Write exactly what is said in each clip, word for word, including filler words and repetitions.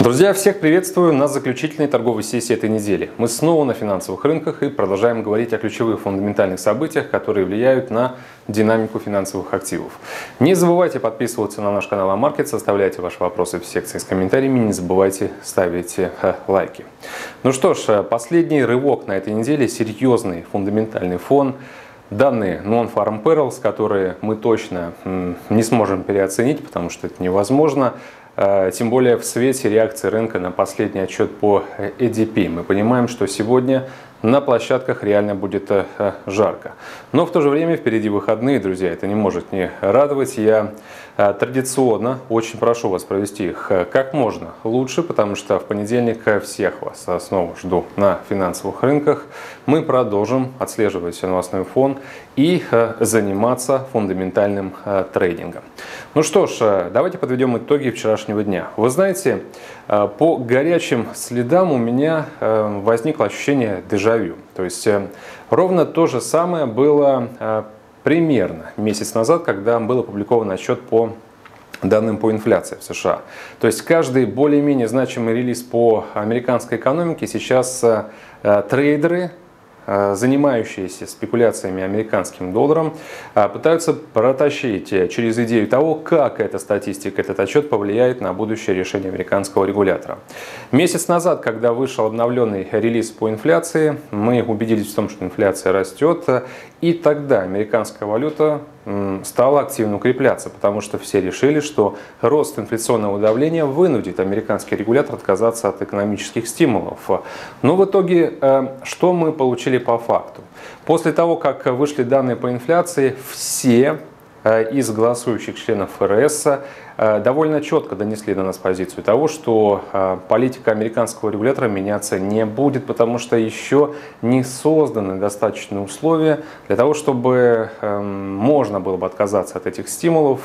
Друзья, всех приветствую на заключительной торговой сессии этой недели. Мы снова на финансовых рынках и продолжаем говорить о ключевых фундаментальных событиях, которые влияют на динамику финансовых активов. Не забывайте подписываться на наш канал Амаркетс, оставляйте ваши вопросы в секции с комментариями, не забывайте ставить лайки. Ну что ж, последний рывок на этой неделе, серьезный фундаментальный фон. Данные Non-Farm Payrolls, которые мы точно не сможем переоценить, потому что это невозможно. Тем более в свете реакции рынка на последний отчет по и ди пи. Мы понимаем, что сегодня на площадках реально будет жарко. Но в то же время впереди выходные, друзья, это не может не радовать. Я традиционно очень прошу вас провести их как можно лучше, потому что в понедельник всех вас снова жду на финансовых рынках. Мы продолжим отслеживать новостной фон и заниматься фундаментальным трейдингом. Ну что ж, давайте подведем итоги вчерашнего дня. Вы знаете, по горячим следам у меня возникло ощущение дежавю. То есть ровно то же самое было примерно месяц назад, когда был опубликован отчет по данным по инфляции в США. То есть каждый более-менее значимый релиз по американской экономике сейчас трейдеры, занимающиеся спекуляциями американским долларом, пытаются протащить через идею того, как эта статистика, этот отчет повлияет на будущее решение американского регулятора. Месяц назад, когда вышел обновленный релиз по инфляции, мы убедились в том, что инфляция растет, и тогда американская валюта стала активно укрепляться, потому что все решили, что рост инфляционного давления вынудит американский регулятор отказаться от экономических стимулов. Но в итоге что мы получили по факту? После того, как вышли данные по инфляции, все из голосующих членов эф эр эс довольно четко донесли до нас позицию того, что политика американского регулятора меняться не будет, потому что еще не созданы достаточные условия для того, чтобы можно было бы отказаться от этих стимулов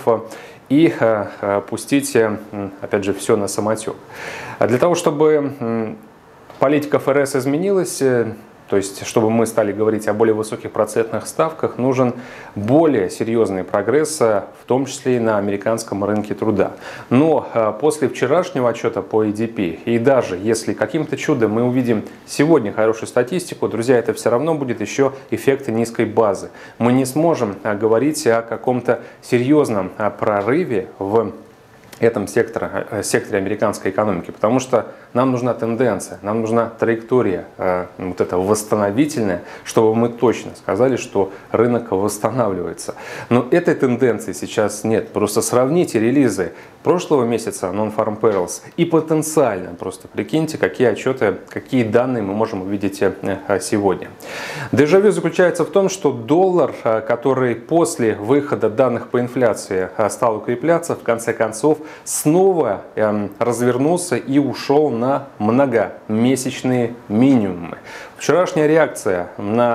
и пустить, опять же, все на самотек. Для того, чтобы политика эф эр эс изменилась, то есть, чтобы мы стали говорить о более высоких процентных ставках, нужен более серьезный прогресс, в том числе и на американском рынке труда. Но после вчерашнего отчета по и ди пи, и даже если каким-то чудом мы увидим сегодня хорошую статистику, друзья, это все равно будет еще эффект низкой базы. Мы не сможем говорить о каком-то серьезном прорыве в этом секторе, секторе американской экономики, потому что нам нужна тенденция, нам нужна траектория вот эта восстановительная, чтобы мы точно сказали, что рынок восстанавливается. Но этой тенденции сейчас нет. Просто сравните релизы прошлого месяца Non-Farm Payrolls и потенциально, просто прикиньте, какие отчеты, какие данные мы можем увидеть сегодня. Дежавю заключается в том, что доллар, который после выхода данных по инфляции стал укрепляться, в конце концов снова развернулся и ушел на многомесячные минимумы. Вчерашняя реакция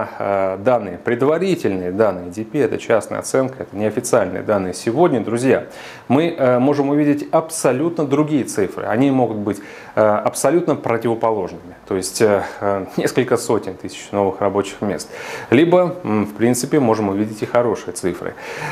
на данные, предварительные данные и ди пи, это частная оценка, это неофициальные данные. Сегодня, друзья, мы можем увидеть абсолютно другие цифры. Они могут быть абсолютно противоположными. То есть несколько сотен тысяч новых рабочих мест. Либо, в принципе, можем увидеть и хорошие цифры.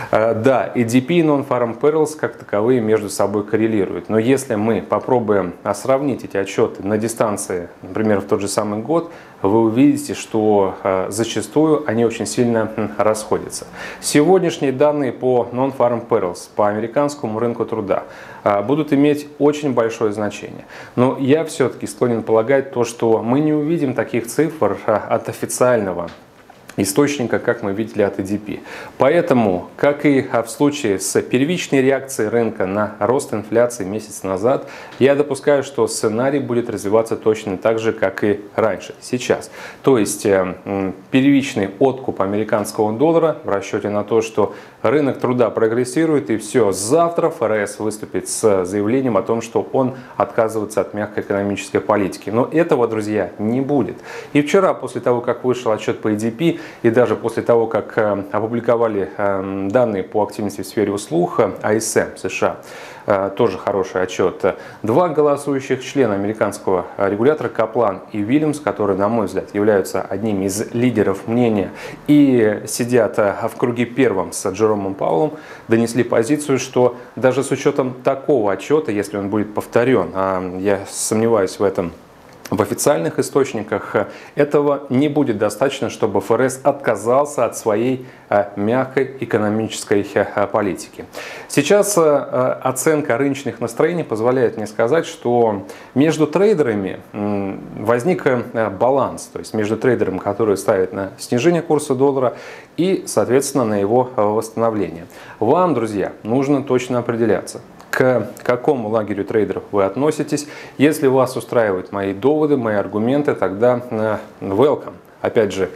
Да, и ди пи и Non-Farm Payrolls как таковые между собой коррелируют. Но если мы попробуем сравнить эти отчеты на дистанции, например, в тот же самый год, вы увидите, что зачастую они очень сильно расходятся. Сегодняшние данные по Non-Farm Payrolls, по американскому рынку труда, будут иметь очень большое значение. Но я все-таки склонен полагать то, что мы не увидим таких цифр от официального источника, как мы видели от и ди пи. Поэтому, как и в случае с первичной реакцией рынка на рост инфляции месяц назад, я допускаю, что сценарий будет развиваться точно так же, как и раньше, сейчас. То есть первичный откуп американского доллара в расчете на то, что рынок труда прогрессирует, и все, завтра эф эр эс выступит с заявлением о том, что он отказывается от мягкой экономической политики. Но этого, друзья, не будет. И вчера, после того, как вышел отчет по и ди пи, и даже после того, как опубликовали данные по активности в сфере услуг ай эс эм США, тоже хороший отчет. Два голосующих члена американского регулятора, Каплан и Уильямс, которые, на мой взгляд, являются одними из лидеров мнения и сидят в круге первом с Джеромом Пауэллом, донесли позицию, что даже с учетом такого отчета, если он будет повторен, а я сомневаюсь в этом, в официальных источниках, этого не будет достаточно, чтобы эф эр эс отказался от своей мягкой экономической политики. Сейчас оценка рыночных настроений позволяет мне сказать, что между трейдерами возник баланс, то есть между трейдером, который ставит на снижение курса доллара и, соответственно, на его восстановление. Вам, друзья, нужно точно определяться, к какому лагерю трейдеров вы относитесь. Если вас устраивают мои доводы, мои аргументы, тогда welcome. Опять же,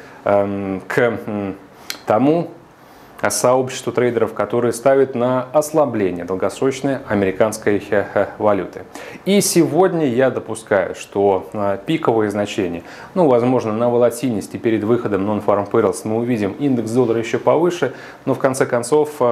к тому сообществу трейдеров, которые ставят на ослабление долгосрочной американской валюты. И сегодня я допускаю, что пиковые значения, ну, возможно, на волатильности перед выходом Non-Farm Payrolls мы увидим индекс доллара еще повыше, но в конце концов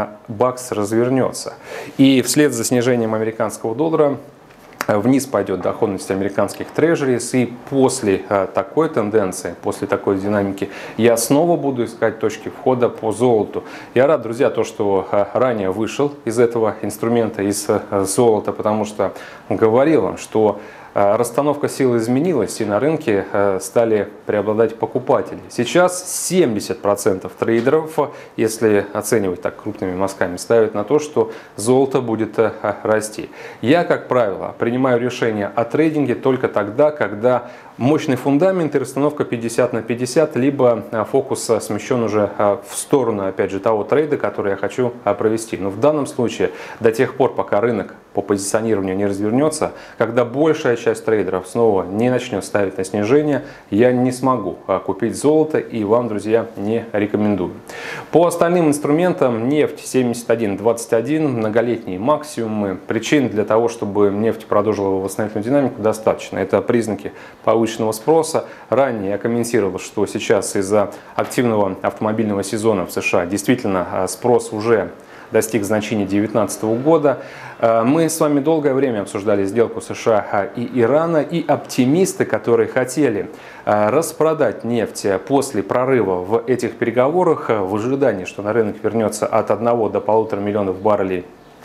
бакс развернется. И вслед за снижением американского доллара вниз пойдет доходность американских трежерис, и после такой тенденции, после такой динамики, я снова буду искать точки входа по золоту. Я рад, друзья, то, что ранее вышел из этого инструмента, из золота, потому что говорил вам, что расстановка сил изменилась, и на рынке стали преобладать покупатели. Сейчас семьдесят процентов трейдеров, если оценивать так крупными мазками, ставят на то, что золото будет расти. Я, как правило, принимаю решение о трейдинге только тогда, когда мощный фундамент и расстановка пятьдесят на пятьдесят, либо фокус смещен уже в сторону, опять же, того трейда, который я хочу провести. Но в данном случае, до тех пор, пока рынок по позиционированию не развернется, когда большая часть трейдеров снова не начнет ставить на снижение, я не смогу купить золото и вам, друзья, не рекомендую. По остальным инструментам нефть семьдесят один двадцать один, многолетние максимумы. Причин для того, чтобы нефть продолжила восстановительную динамику, достаточно. Это признаки повышенного спроса. Ранее я комментировал, что сейчас из-за активного автомобильного сезона в США действительно спрос уже достиг значений две тысячи девятнадцатого года. Мы с вами долгое время обсуждали сделку США и Ирана, и оптимисты, которые хотели распродать нефть после прорыва в этих переговорах, в ожидании, что на рынок вернется от одного до полутора миллионов баррелей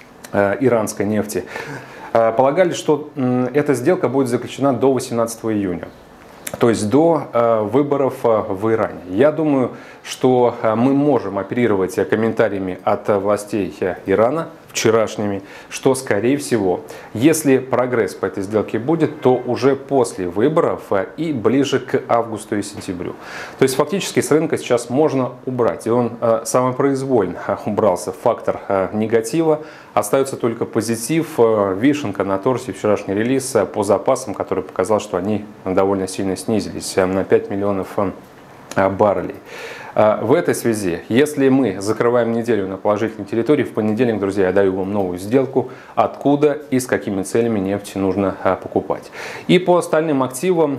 иранской нефти, полагали, что эта сделка будет заключена до восемнадцатого июня. То есть до э, выборов э, в Иране. Я думаю, что э, мы можем оперировать э, комментариями от э, властей э, Ирана, вчерашними, что, скорее всего, если прогресс по этой сделке будет, то уже после выборов э, и ближе к августу и сентябрю. То есть фактически с рынка сейчас можно убрать. И он э, самопроизвольно э, убрался, фактор э, негатива. Остается только позитив, э, вишенка на торте, вчерашний релиз э, по запасам, который показал, что они довольно сильно снизились на пять миллионов баррелей. В этой связи, если мы закрываем неделю на положительной территории, в понедельник, друзья, я даю вам новую сделку, откуда и с какими целями нефть нужно покупать. И по остальным активам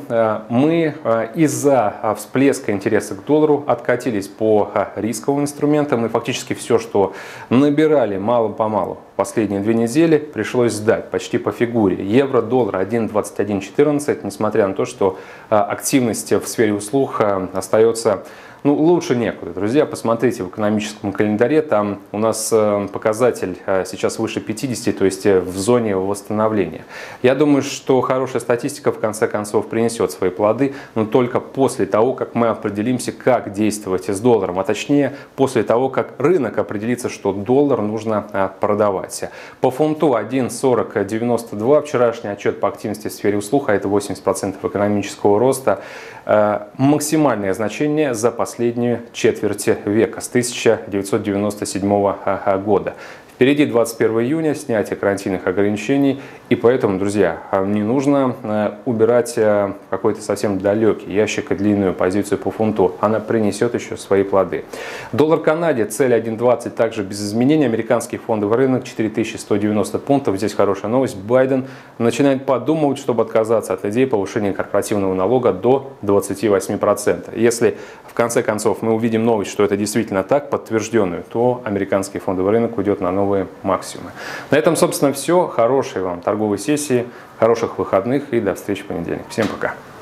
мы из-за всплеска интереса к доллару откатились по рисковым инструментам, и фактически все, что набирали мало-помалу последние две недели, пришлось сдать почти по фигуре. Евро-доллар один двадцать один четырнадцать, несмотря на то, что активность в сфере услуг остается, ну, лучше некуда. Друзья, посмотрите в экономическом календаре, там у нас показатель сейчас выше пятидесяти, то есть в зоне восстановления. Я думаю, что хорошая статистика в конце концов принесет свои плоды, но только после того, как мы определимся, как действовать с долларом, а точнее после того, как рынок определится, что доллар нужно продавать. По фунту один сорок девяносто два, вчерашний отчет по активности в сфере услуг, а это восемьдесят процентов экономического роста, максимальное значение за последнюю четверть века, с тысяча девятьсот девяносто седьмого года. Впереди двадцать первого июня, снятие карантинных ограничений, и поэтому, друзья, не нужно убирать какой-то совсем далекий ящик и длинную позицию по фунту. Она принесет еще свои плоды. Доллар Канаде, цель один двадцать, также без изменений. Американский фондовый рынок четыре тысячи сто девяносто пунктов. Здесь хорошая новость. Байден начинает подумывать, чтобы отказаться от идеи повышения корпоративного налога до двадцати восьми процентов. Если в конце концов мы увидим новость, что это действительно так, подтвержденную, то американский фондовый рынок уйдет на новый новые максимумы. На этом, собственно, все. Хорошей вам торговой сессии, хороших выходных и до встречи в понедельник. Всем пока.